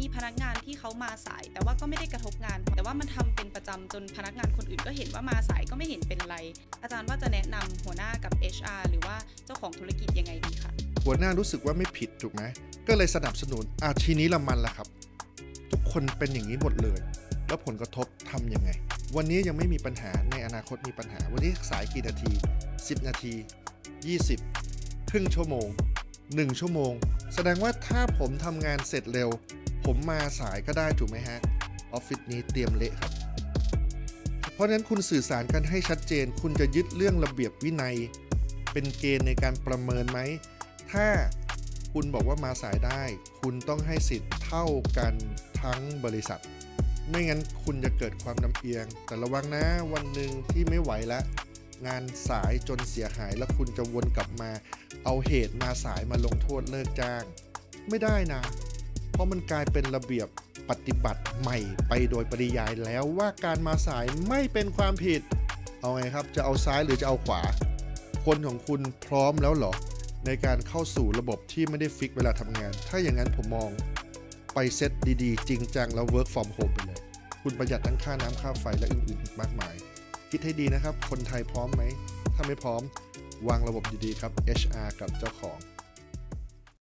มีพนักงานที่เขามาสายแต่ว่าก็ไม่ได้กระทบงานแต่ว่ามันทำเป็นประจำจนพนักงานคนอื่นก็เห็นว่ามาสายก็ไม่เห็นเป็นไรอาจารย์ว่าจะแนะนำหัวหน้ากับ HR หรือว่าเจ้าของธุรกิจยังไงดีคะหัวหน้ารู้สึกว่าไม่ผิดถูกไหมก็เลยสนับสนุนทีนี้ละมันละครับทุกคนเป็นอย่างนี้หมดเลยแล้วผลกระทบทำยังไงวันนี้ยังไม่มีปัญหาในอนาคตมีปัญหาวันนี้สายกี่นาที10นาที20ครึ่งชั่วโมง1ชั่วโมงแสดงว่าถ้าผมทำงานเสร็จเร็วผมมาสายก็ได้ถูกไหมฮะออฟฟิศนี้เตรียมเละครับเพราะฉะนั้นคุณสื่อสารกันให้ชัดเจนคุณจะยึดเรื่องระเบียบวินัยเป็นเกณฑ์ในการประเมินไหมถ้าคุณบอกว่ามาสายได้คุณต้องให้สิทธิ์เท่ากันทั้งบริษัทไม่งั้นคุณจะเกิดความลำเอียงแต่ระวังนะวันหนึ่งที่ไม่ไหวแล้วงานสายจนเสียหายแล้วคุณจะวนกลับมาเอาเหตุมาสายมาลงโทษเลิกจ้างไม่ได้นะเพราะมันกลายเป็นระเบียบปฏิบัติใหม่ไปโดยปริยายแล้วว่าการมาสายไม่เป็นความผิดเอาไงครับจะเอาซ้ายหรือจะเอาขวาคนของคุณพร้อมแล้วเหรอในการเข้าสู่ระบบที่ไม่ได้ฟิกเวลาทำงานถ้าอย่างนั้นผมมองไปเซตดีๆจริงจังแล้ว work from home ไปเลยคุณประหยัดทั้งค่าน้ำค่าไฟและอื่นๆอีกมากมายคิดให้ดีนะครับคนไทยพร้อมไหมถ้าไม่พร้อมวางระบบดีๆครับ HR กับเจ้าของ